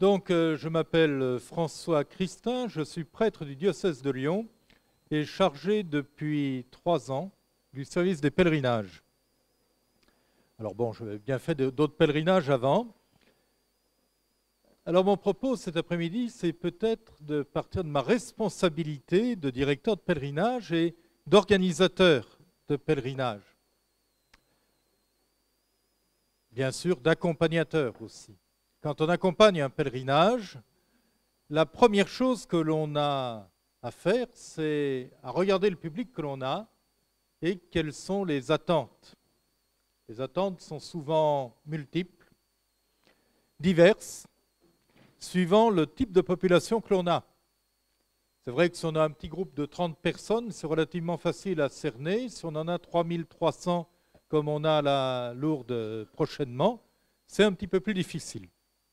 Donc, je m'appelle François Christin, je suis prêtre du diocèse de Lyon et chargé depuis 3 ans du service des pèlerinages. Alors bon, j'avais bien fait d'autres pèlerinages avant. Alors mon propos cet après-midi, c'est peut-être de partir de ma responsabilité de directeur de pèlerinage et d'organisateur de pèlerinage. Bien sûr, d'accompagnateur aussi. Quand on accompagne un pèlerinage, la première chose que l'on a à faire, c'est à regarder le public que l'on a et quelles sont les attentes. Les attentes sont souvent multiples, diverses, suivant le type de population que l'on a. C'est vrai que si on a un petit groupe de 30 personnes, c'est relativement facile à cerner. Si on en a 3300, comme on a la Lourdes prochainement, c'est un petit peu plus difficile.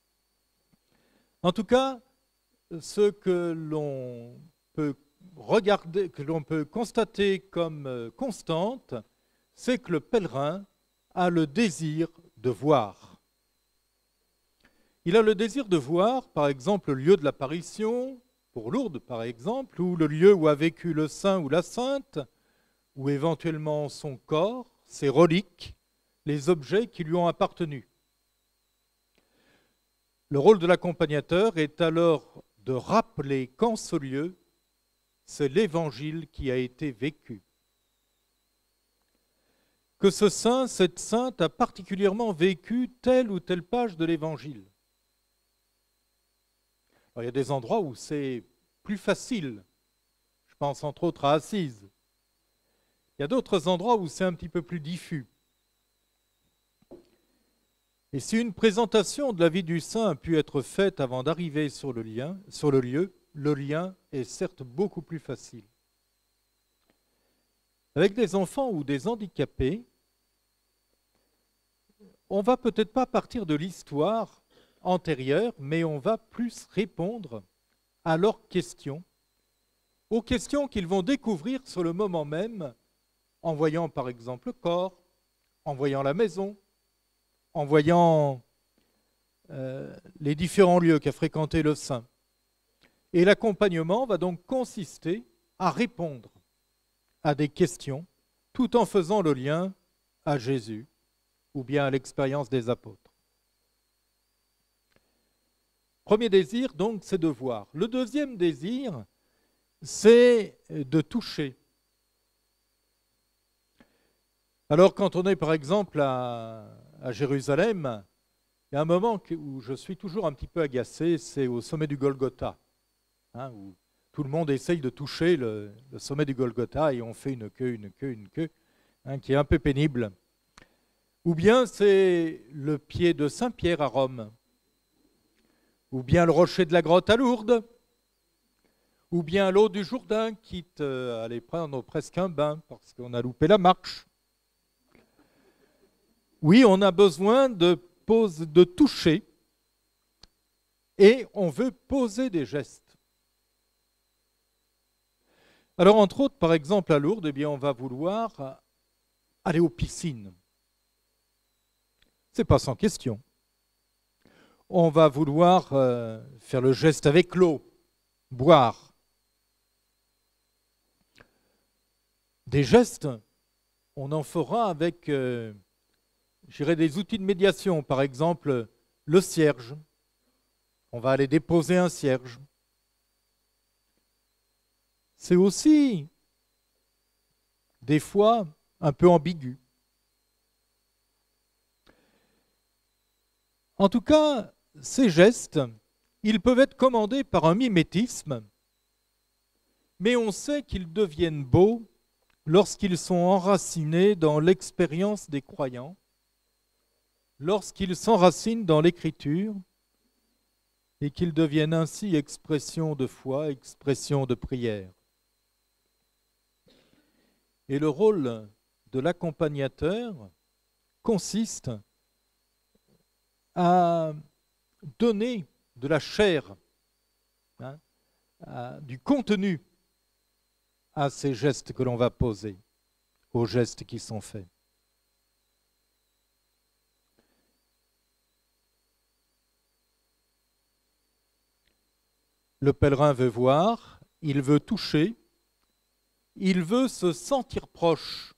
En tout cas, ce que l'on peut regarder, que l'on peut constater comme constante, c'est que le pèlerin a le désir de voir. Il a le désir de voir, par exemple, le lieu de l'apparition, pour Lourdes par exemple, ou le lieu où a vécu le saint ou la sainte, ou éventuellement son corps, ses reliques, les objets qui lui ont appartenu. Le rôle de l'accompagnateur est alors de rappeler qu'en ce lieu, c'est l'Évangile qui a été vécu. Que ce saint, cette sainte a particulièrement vécu telle ou telle page de l'Évangile. Alors, il y a des endroits où c'est plus facile. Je pense entre autres à Assise. Il y a d'autres endroits où c'est un petit peu plus diffus. Et si une présentation de la vie du saint a pu être faite avant d'arriver sur le lieu, le lien est certes beaucoup plus facile. Avec des enfants ou des handicapés, on va peut-être pas partir de l'histoire antérieure, mais on va plus répondre à leurs questions, aux questions qu'ils vont découvrir sur le moment même, en voyant par exemple le corps, en voyant la maison, en voyant les différents lieux qu'a fréquenté le saint. Et l'accompagnement va donc consister à répondre à des questions, tout en faisant le lien à Jésus ou bien à l'expérience des apôtres. Premier désir, donc, c'est de voir. Le deuxième désir, c'est de toucher. Alors, quand on est, par exemple, à Jérusalem, il y a un moment où je suis toujours un petit peu agacé, c'est au sommet du Golgotha, où tout le monde essaye de toucher le sommet du Golgotha et on fait une queue, qui est un peu pénible. Ou bien c'est le pied de Saint-Pierre à Rome, ou bien le rocher de la grotte à Lourdes, ou bien l'eau du Jourdain, quitte à aller prendre presque un bain parce qu'on a loupé la marche. Oui, on a besoin de toucher et on veut poser des gestes. Alors, entre autres, par exemple, à Lourdes, eh bien, on va vouloir aller aux piscines. Ce n'est pas sans question. On va vouloir faire le geste avec l'eau, boire. Des gestes, on en fera avec, des outils de médiation. Par exemple, le cierge. On va aller déposer un cierge. C'est aussi, des fois, un peu ambigu. En tout cas, ces gestes, ils peuvent être commandés par un mimétisme, mais on sait qu'ils deviennent beaux lorsqu'ils sont enracinés dans l'expérience des croyants, lorsqu'ils s'enracinent dans l'Écriture et qu'ils deviennent ainsi expression de foi, expression de prière. Et le rôle de l'accompagnateur consiste à donner de la chair, du contenu à ces gestes que l'on va poser, aux gestes qui sont faits. Le pèlerin veut voir, il veut toucher, il veut se sentir proche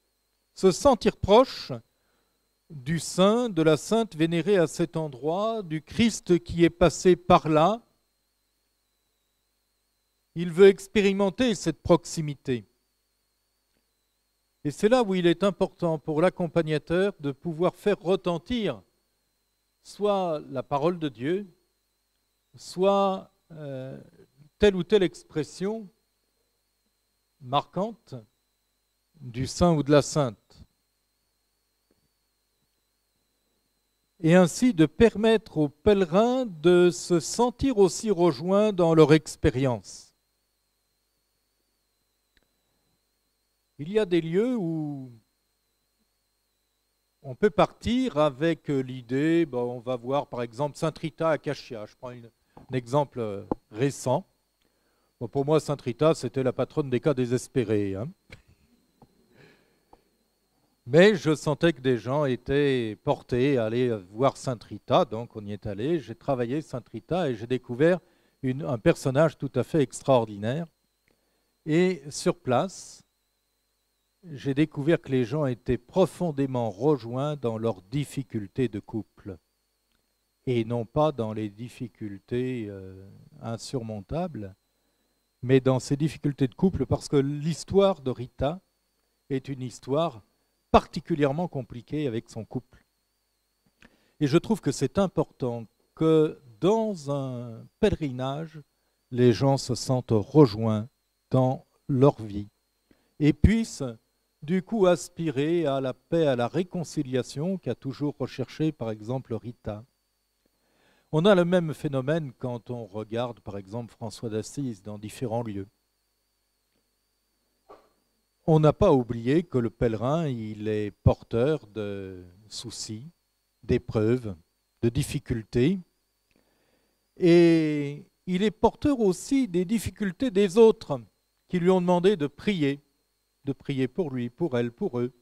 du saint, de la sainte vénérée à cet endroit, du Christ qui est passé par là. Il veut expérimenter cette proximité. Et c'est là où il est important pour l'accompagnateur de pouvoir faire retentir soit la parole de Dieu, soit telle ou telle expression marquante du saint ou de la sainte. Et ainsi de permettre aux pèlerins de se sentir aussi rejoints dans leur expérience. Il y a des lieux où on peut partir avec l'idée, on va voir par exemple Sainte Rita à Cachia. Je prends un exemple récent. Pour moi, Sainte Rita, c'était la patronne des cas désespérés. Mais je sentais que des gens étaient portés à aller voir Sainte Rita, donc on y est allé. J'ai travaillé Sainte Rita et j'ai découvert un personnage tout à fait extraordinaire. Et sur place, j'ai découvert que les gens étaient profondément rejoints dans leurs difficultés de couple et non pas dans les difficultés insurmontables, mais dans ces difficultés de couple, parce que l'histoire de Rita est une histoire particulièrement compliquée avec son couple. Et je trouve que c'est important que dans un pèlerinage, les gens se sentent rejoints dans leur vie et puissent du coup aspirer à la paix, à la réconciliation qu'a toujours recherché par exemple Rita. On a le même phénomène quand on regarde par exemple François d'Assise dans différents lieux. On n'a pas oublié que le pèlerin, il est porteur de soucis, d'épreuves, de difficultés, et il est porteur aussi des difficultés des autres qui lui ont demandé de prier pour lui, pour elle, pour eux.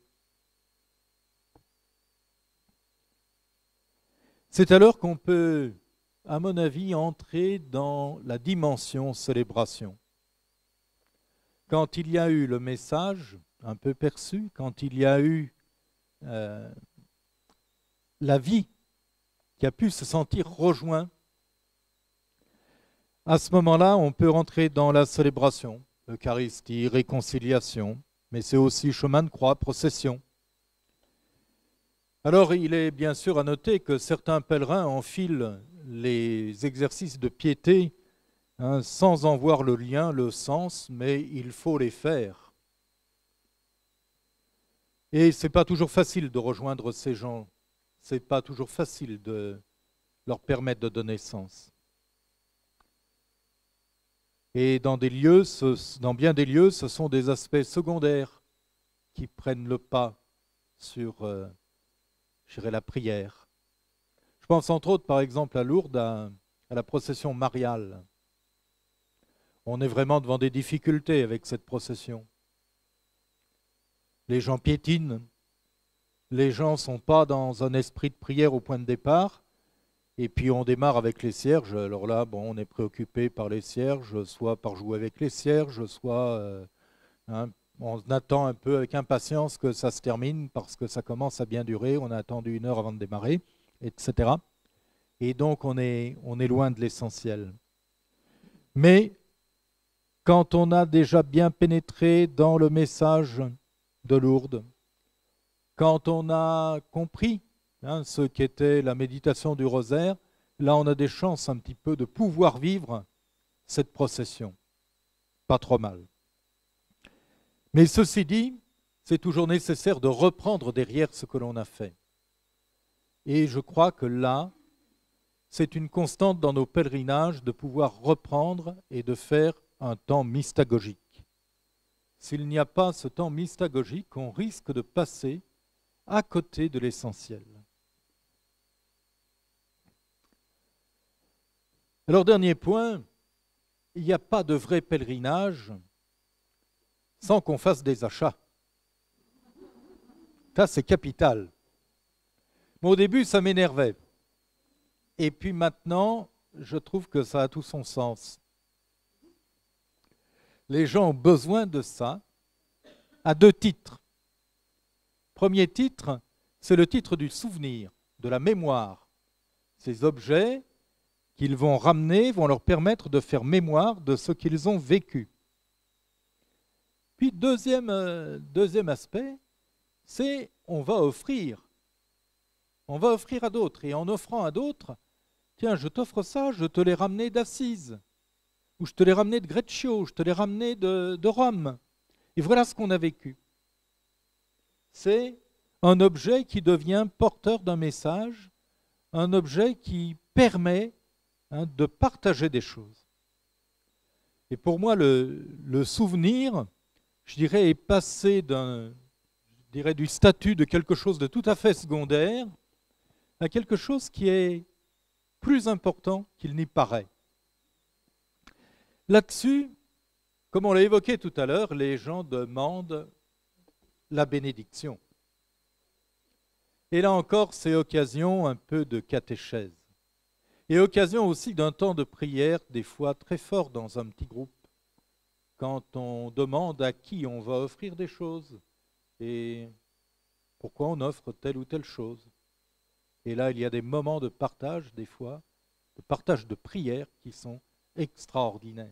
C'est alors qu'on peut, à mon avis, entrer dans la dimension célébration. Quand il y a eu le message un peu perçu, quand il y a eu la vie qui a pu se sentir rejoint, à ce moment-là, on peut rentrer dans la célébration, Eucharistie, réconciliation, mais c'est aussi chemin de croix, procession. Alors, il est bien sûr à noter que certains pèlerins enfilent les exercices de piété sans en voir le lien, le sens, mais il faut les faire. Et ce n'est pas toujours facile de rejoindre ces gens, ce n'est pas toujours facile de leur permettre de donner sens. Et dans bien des lieux, ce sont des aspects secondaires qui prennent le pas sur la prière. Je pense entre autres, par exemple, à Lourdes, à la procession mariale. On est vraiment devant des difficultés avec cette procession. Les gens piétinent, les gens ne sont pas dans un esprit de prière au point de départ, et puis on démarre avec les cierges. Alors là, on est préoccupé par les cierges, soit par jouer avec les cierges, soit on attend un peu avec impatience que ça se termine parce que ça commence à bien durer, on a attendu 1 heure avant de démarrer, etc. Et donc on est loin de l'essentiel. Mais quand on a déjà bien pénétré dans le message de Lourdes, quand on a compris ce qu'était la méditation du rosaire, là on a des chances un petit peu de pouvoir vivre cette procession. Pas trop mal. Mais ceci dit, c'est toujours nécessaire de reprendre derrière ce que l'on a fait. Et je crois que là, c'est une constante dans nos pèlerinages de pouvoir reprendre et de faire un temps mystagogique. S'il n'y a pas ce temps mystagogique, on risque de passer à côté de l'essentiel. Alors, dernier point, il n'y a pas de vrai pèlerinage sans qu'on fasse des achats. Ça, c'est capital. Mais au début, ça m'énervait. Et puis maintenant, je trouve que ça a tout son sens. les gens ont besoin de ça à 2 titres. Premier titre, c'est le titre du souvenir, de la mémoire. Ces objets qu'ils vont ramener vont leur permettre de faire mémoire de ce qu'ils ont vécu. Puis deuxième aspect, c'est on va offrir. On va offrir à d'autres. Et en offrant à d'autres, tiens, je t'offre ça, je te l'ai ramené d'Assise, ou je te l'ai ramené de Greccio, je te l'ai ramené de Rome. Et voilà ce qu'on a vécu. C'est un objet qui devient porteur d'un message, un objet qui permet de partager des choses. Et pour moi, le souvenir, je dirais, est passé du statut de quelque chose de tout à fait secondaire à quelque chose qui est plus important qu'il n'y paraît. Là-dessus, comme on l'a évoqué tout à l'heure, les gens demandent la bénédiction. Et là encore, c'est occasion un peu de catéchèse. Et occasion aussi d'un temps de prière, des fois très fort dans un petit groupe, quand on demande à qui on va offrir des choses et pourquoi on offre telle ou telle chose. Et là, il y a des moments de partage, des fois, de partage de prière qui sont extraordinaires.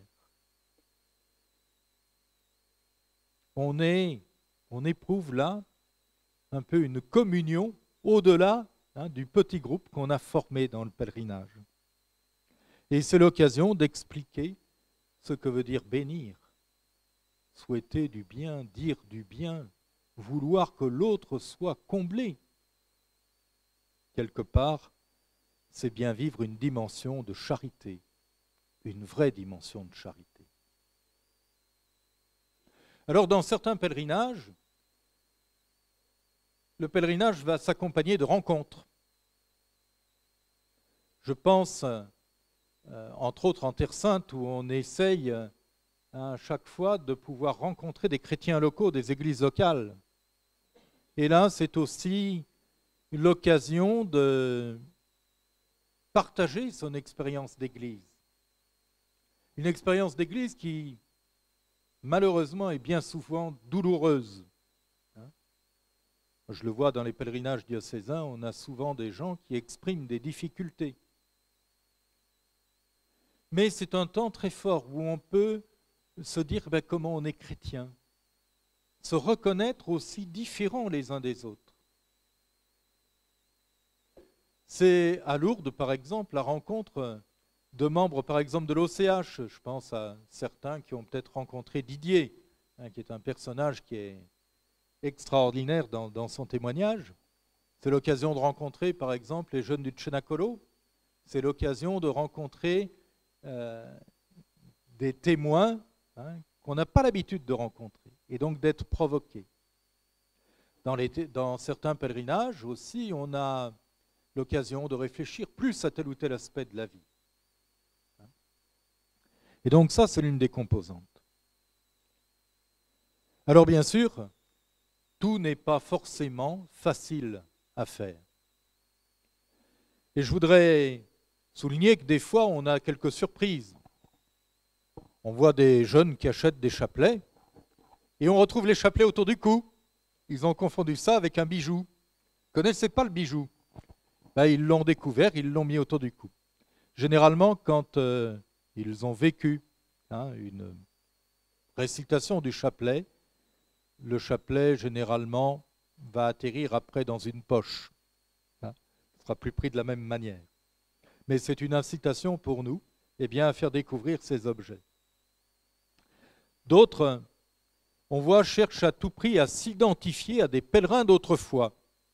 On éprouve là un peu une communion au-delà du petit groupe qu'on a formé dans le pèlerinage. Et c'est l'occasion d'expliquer ce que veut dire bénir, souhaiter du bien, dire du bien, vouloir que l'autre soit comblé. Quelque part, c'est bien vivre une dimension de charité, une vraie dimension de charité. Alors, dans certains pèlerinages, le pèlerinage va s'accompagner de rencontres. Je pense, entre autres en Terre Sainte, où on essaye à chaque fois de pouvoir rencontrer des chrétiens locaux, des églises locales. Et là, c'est aussi l'occasion de partager son expérience d'église. Une expérience d'église qui, malheureusement, est bien souvent douloureuse. Je le vois dans les pèlerinages diocésains, on a souvent des gens qui expriment des difficultés. Mais c'est un temps très fort où on peut se dire comment on est chrétien, se reconnaître aussi différents les uns des autres. C'est à Lourdes, par exemple, la rencontre de membres, par exemple, de l'OCH. Je pense à certains qui ont peut-être rencontré Didier, qui est un personnage qui est extraordinaire dans son témoignage. C'est l'occasion de rencontrer, par exemple, les jeunes du Cenacolo. C'est l'occasion de rencontrer des témoins qu'on n'a pas l'habitude de rencontrer, et donc d'être provoqués. Dans certains pèlerinages aussi, on a l'occasion de réfléchir plus à tel ou tel aspect de la vie. Et donc ça, c'est l'une des composantes. Alors bien sûr, tout n'est pas forcément facile à faire. Et je voudrais souligner que des fois, on a quelques surprises. On voit des jeunes qui achètent des chapelets et on retrouve les chapelets autour du cou. Ils ont confondu ça avec un bijou. Ils ne connaissaient pas le bijou. Ils l'ont découvert, ils l'ont mis autour du cou. Généralement, quand ils ont vécu une récitation du chapelet, le chapelet, généralement, va atterrir après dans une poche. Il ne sera plus pris de la même manière. Mais c'est une incitation pour nous à faire découvrir ces objets. D'autres, on voit, cherchent à tout prix à s'identifier à des pèlerins d'autrefois.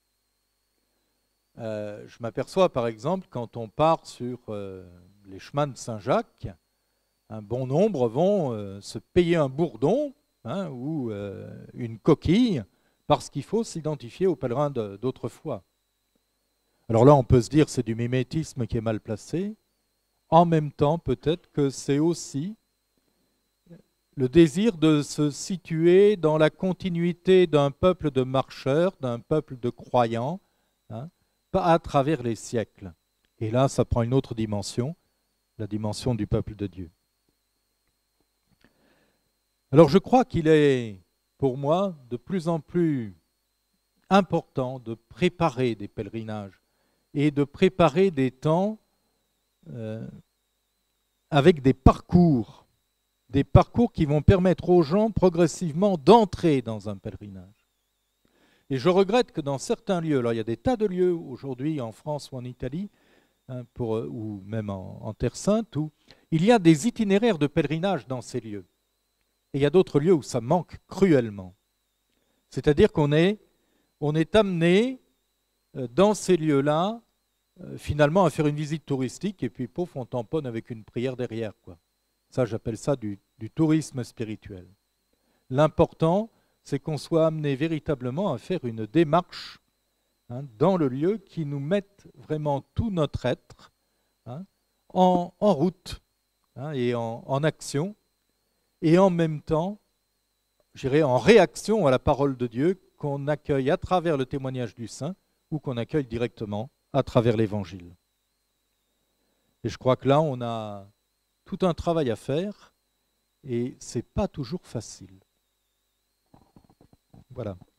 Je m'aperçois, par exemple, quand on part sur les chemins de Saint-Jacques, un bon nombre vont se payer un bourdon ou une coquille parce qu'il faut s'identifier aux pèlerins d'autrefois. Alors là, on peut se dire que c'est du mimétisme qui est mal placé. En même temps, peut-être que c'est aussi le désir de se situer dans la continuité d'un peuple de marcheurs, d'un peuple de croyants, à travers les siècles. Et là, ça prend une autre dimension, la dimension du peuple de Dieu. Alors je crois qu'il est, pour moi, de plus en plus important de préparer des pèlerinages et de préparer des temps avec des parcours qui vont permettre aux gens progressivement d'entrer dans un pèlerinage. Et je regrette que dans certains lieux, alors il y a des tas de lieux aujourd'hui en France ou en Italie, hein, ou même en Terre Sainte, où il y a des itinéraires de pèlerinage dans ces lieux. Et il y a d'autres lieux où ça manque cruellement. C'est-à-dire qu'on est amené dans ces lieux-là, finalement, à faire une visite touristique, et puis, pouf, on tamponne avec une prière derrière, quoi. Ça, j'appelle ça du tourisme spirituel. L'important, c'est qu'on soit amené véritablement à faire une démarche, hein, dans le lieu qui nous mette vraiment tout notre être, hein, en route, hein, et en action, et en même temps, je dirais, en réaction à la parole de Dieu qu'on accueille à travers le témoignage du saint ou qu'on accueille directement à travers l'Évangile. Et je crois que là, on a tout un travail à faire et ce n'est pas toujours facile. Voilà.